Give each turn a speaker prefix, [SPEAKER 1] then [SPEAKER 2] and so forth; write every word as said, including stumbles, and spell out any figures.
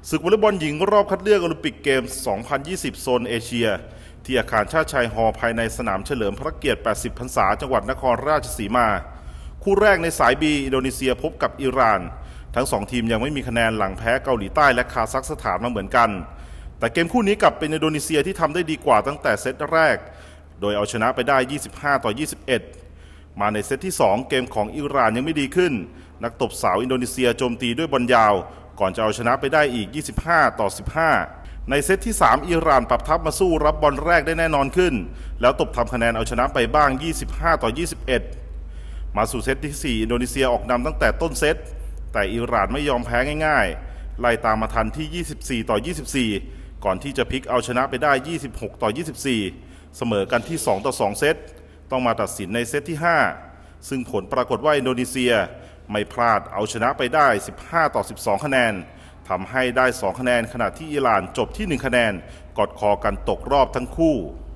[SPEAKER 1] ศึกวอลเลย์บอลหญิงรอบคัดเลือกโอลิมปิกเกมส์ สองพันยี่สิบ โซนเอเชียที่อาคารชาติชายฮอลล์ภายในสนามเฉลิมพระเกียรติ แปดสิบ พรรษาจังหวัดนครราชสีมา คู่แรกในสาย บี อินโดนีเซียพบกับอิหร่าน ทั้งสองทีมยังไม่มีคะแนนหลังแพ้เกาหลีใต้และคาซัคสถานมาเหมือนกัน แต่เกมคู่นี้กลับเป็นอินโดนีเซียที่ทำได้ดีกว่าตั้งแต่เซตแรก โดยเอาชนะไปได้ ยี่สิบห้าต่อยี่สิบเอ็ด มาในเซตที่ สอง เกมของอิหร่านยังไม่ดีขึ้น นักตบสาวอินโดนีเซียโจมตีด้วยบอลยาวก่อนจะเอาชนะไปได้อีก ยี่สิบห้าต่อสิบห้า ในเซตที่ สาม อิหร่านปรับทัพมาสู้รับบอลแรกได้แน่นอนขึ้นแล้วตบทำคะแนนเอาชนะไปบ้าง ยี่สิบห้าต่อยี่สิบเอ็ด มาสู่เซตที่ สี่ อินโดนีเซียออกนำตั้งแต่ต้นเซตแต่อิหร่านไม่ยอมแพ้ง่ายๆไล่ตามมาทันที่ ยี่สิบสี่ต่อยี่สิบสี่ ก่อนที่จะพลิกเอาชนะไปได้ ยี่สิบหกต่อยี่สิบสี่ เสมอกันที่ สองต่อสอง เซตต้องมาตัดสินในเซตที่ ห้า ซึ่งผลปรากฏว่าอินโดนีเซียไม่พลาดเอาชนะไปได้ สิบห้าต่อสิบสอง คะแนนทำให้ได้ สอง คะแนนขณะที่อิหร่านจบที่ หนึ่ง คะแนนกอดคอกันตกรอบทั้งคู่